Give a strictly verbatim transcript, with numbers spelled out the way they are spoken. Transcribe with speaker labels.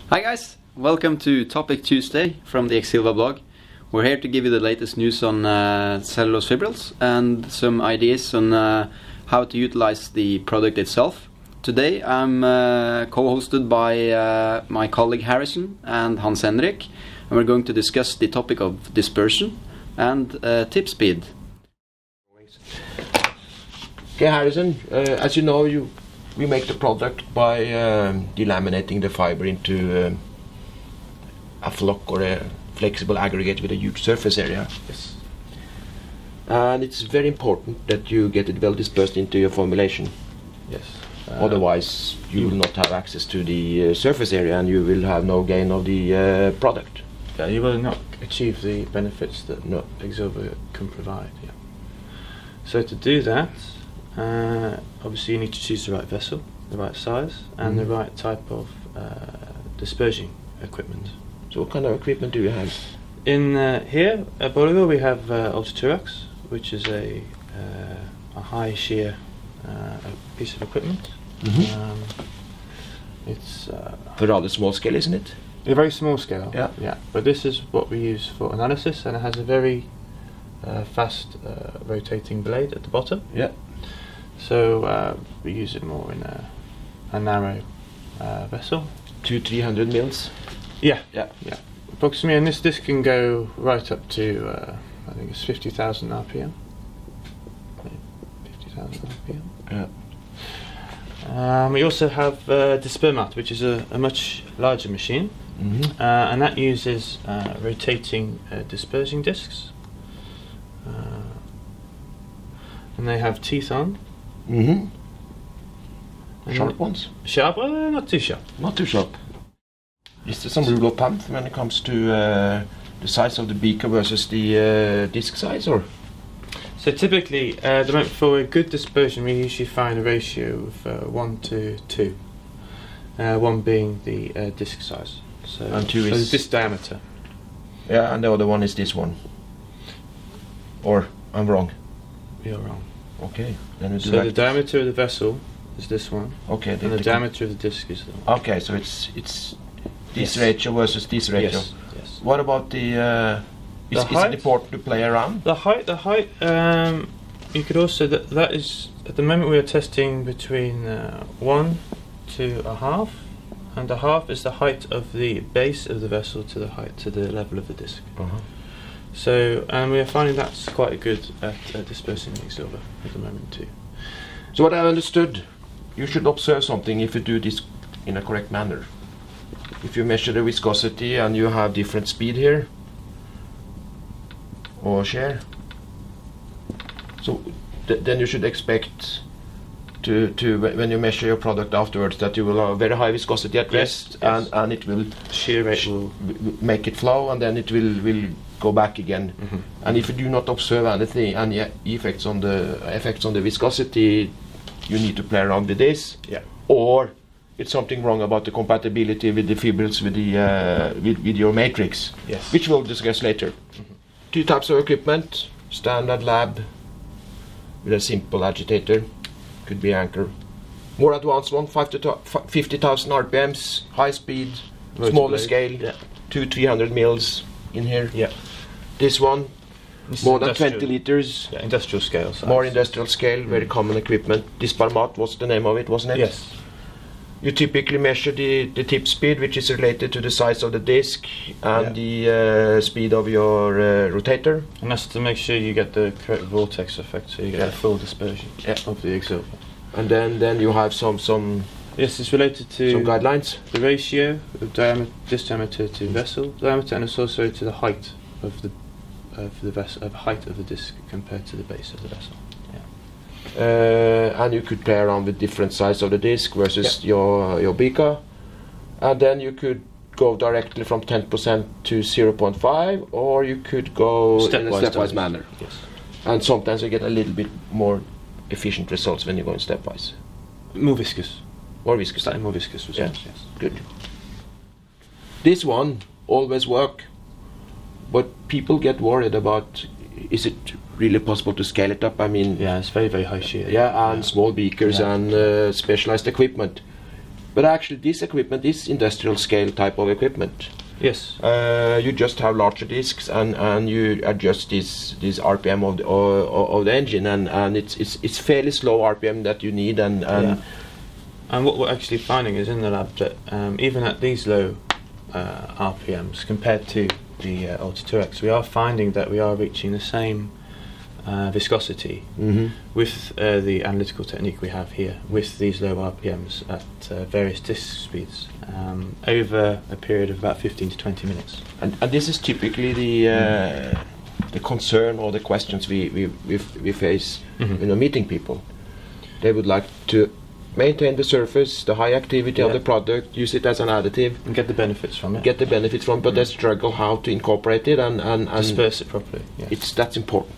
Speaker 1: Hi guys, welcome to Topic Tuesday from the Exilva blog. We're here to give you the latest news on uh, cellulose fibrils and some ideas on uh, how to utilize the product itself. Today I'm uh, co-hosted by uh, my colleague Harrison and Hans Henrik, and we're going to discuss the topic of dispersion and uh, tip speed.
Speaker 2: Okay, Harrison, uh, as you know, you we make the product by um, delaminating the fiber into um, a flock or a flexible aggregate with a huge surface area.
Speaker 3: Yes.
Speaker 2: And it's very important that you get it well dispersed into your formulation.
Speaker 3: Yes. Uh,
Speaker 2: Otherwise, you, you will not have access to the uh, surface area, and you will have no gain of the uh, product.
Speaker 3: Yeah, you will not achieve the benefits that
Speaker 2: no.
Speaker 3: Exilva can provide. Yeah. So to do that, uh, obviously you need to choose the right vessel, the right size, and mm. the right type of uh, dispersion equipment.
Speaker 2: So what kind of equipment do you have?
Speaker 3: In uh, here at Bolivar we have uh, Ultra-Turax, which is a uh, a high shear uh, a piece of equipment.
Speaker 2: Mm-hmm.
Speaker 3: um, it's uh,
Speaker 2: a rather small scale, isn't it?
Speaker 3: A very small scale.
Speaker 2: Yeah.
Speaker 3: Yeah. But this is what we use for analysis, and it has a very uh, fast uh, rotating blade at the bottom.
Speaker 2: Yeah.
Speaker 3: So uh, we use it more in a, a narrow uh, vessel.
Speaker 2: Two, three hundred mils.
Speaker 3: Yeah.
Speaker 2: Yeah.
Speaker 3: Yeah. Approximately, and this this can go right up to uh, I think it's fifty thousand R P M. Fifty thousand R P M.
Speaker 2: Yeah.
Speaker 3: Um, we also have uh, Dispermat, which is a, a much larger machine,
Speaker 2: mm-hmm.
Speaker 3: uh, and that uses uh, rotating uh, dispersing discs, uh, and they have teeth on.
Speaker 2: Mm-hmm.
Speaker 3: And
Speaker 2: Sharp ones?
Speaker 3: Sharp? Uh, not too sharp.
Speaker 2: Not too sharp. Is there some rule of thumb when it comes to uh, the size of the beaker versus the uh, disc size, or?
Speaker 3: So typically, uh, the for a good dispersion, we usually find a ratio of uh, one to two. Uh, one being the uh, disc size. So,
Speaker 2: and two
Speaker 3: so
Speaker 2: is
Speaker 3: this diameter.
Speaker 2: Yeah, and the other one is this one. Or I'm wrong.
Speaker 3: You're wrong.
Speaker 2: Okay, then we do
Speaker 3: So
Speaker 2: like
Speaker 3: the
Speaker 2: this.
Speaker 3: diameter of the vessel is this one.
Speaker 2: Okay,
Speaker 3: and the, the diameter of the disc is the one.
Speaker 2: Okay, so it's it's this
Speaker 3: yes.
Speaker 2: ratio versus this ratio.
Speaker 3: Yes. Yes.
Speaker 2: What about the? Uh, is,
Speaker 3: the
Speaker 2: is it important to play around?
Speaker 3: The height. The height. Um, you could also th that is at the moment we are testing between uh, one to a half, and a half is the height of the base of the vessel to the height to the level of the disc.
Speaker 2: Uh-huh.
Speaker 3: So, and we are finding that's quite good at uh, dispersing Exilva at the moment too.
Speaker 2: So what I understood, you should observe something if you do this in a correct manner. If you measure the viscosity and you have different speed here, or share, so th then you should expect to, to when you measure your product afterwards that you will have very high viscosity at rest,
Speaker 3: yes.
Speaker 2: and, and it will
Speaker 3: shear rate sh will
Speaker 2: make it flow, and then it will, will go back again.
Speaker 3: Mm-hmm.
Speaker 2: And if you do not observe anything, any effects on the effects on the viscosity, you need to play around with this.
Speaker 3: Yeah.
Speaker 2: Or it's something wrong about the compatibility with the fibrils with the uh, with, with your matrix.
Speaker 3: Yes.
Speaker 2: Which we'll discuss later. Mm-hmm. Two types of equipment: standard lab with a simple agitator, could be anchor. More advanced one, fifty thousand R P Ms, high speed,
Speaker 3: Rotor
Speaker 2: smaller
Speaker 3: blade.
Speaker 2: scale,
Speaker 3: Yeah.
Speaker 2: two three hundred mils in here.
Speaker 3: Yeah.
Speaker 2: This one,
Speaker 3: this
Speaker 2: more than twenty liters.
Speaker 3: Yeah, industrial scale size.
Speaker 2: More industrial scale, very common equipment. Dispermat was the name of it, wasn't it?
Speaker 3: Yes.
Speaker 2: You typically measure the, the tip speed, which is related to the size of the disc and
Speaker 3: yeah.
Speaker 2: the uh, speed of your uh, rotator.
Speaker 3: And that's to make sure you get the correct vortex effect, so you get
Speaker 2: yeah.
Speaker 3: the full dispersion
Speaker 2: yeah.
Speaker 3: of the Exilva.
Speaker 2: And then, then you have some some
Speaker 3: yes, it's related to
Speaker 2: some guidelines.
Speaker 3: The ratio of diameter, disc diameter to vessel diameter, and it's also to the height of the of the vessel, of height of the disc compared to the base of the vessel.
Speaker 2: Uh, and you could play around with different size of the disc versus yeah. your your beaker, and then you could go directly from ten percent to zero point five, or you could go
Speaker 3: stepwise
Speaker 2: in a stepwise manner.
Speaker 3: Yes.
Speaker 2: And sometimes you get a little bit more efficient results when you're going stepwise.
Speaker 3: More viscous.
Speaker 2: More viscous.
Speaker 3: Slightly more viscous results.
Speaker 2: Yeah.
Speaker 3: Yes.
Speaker 2: Good. This one always work, but people get worried about: is it really possible to scale it up? I mean,
Speaker 3: yeah, it's very very high shear.
Speaker 2: Yeah, and yeah. small beakers
Speaker 3: yeah.
Speaker 2: and uh, specialized equipment. But actually, this equipment is industrial scale type of equipment.
Speaker 3: Yes.
Speaker 2: Uh, you just have larger discs, and, and you adjust this this R P M of the of, of the engine, and, and it's it's it's fairly slow R P M that you need, and and,
Speaker 3: yeah. and what we're actually finding is in the lab that um, even at these low uh, R P Ms compared to the uh, Ultra two X, we are finding that we are reaching the same uh, viscosity
Speaker 2: mm-hmm.
Speaker 3: with uh, the analytical technique we have here, with these low R P Ms at uh, various disc speeds um, over a period of about fifteen to twenty minutes.
Speaker 2: And, and this is typically the uh, the concern or the questions we we we, we face
Speaker 3: mm-hmm.
Speaker 2: when we're meeting people. They would like to maintain the surface, the high activity
Speaker 3: yeah.
Speaker 2: of the product, use it as an additive,
Speaker 3: and get the benefits from it.
Speaker 2: Get the benefits from, but mm-hmm. they struggle how to incorporate it and and, and
Speaker 3: disperse it properly. Yes.
Speaker 2: It's that's important.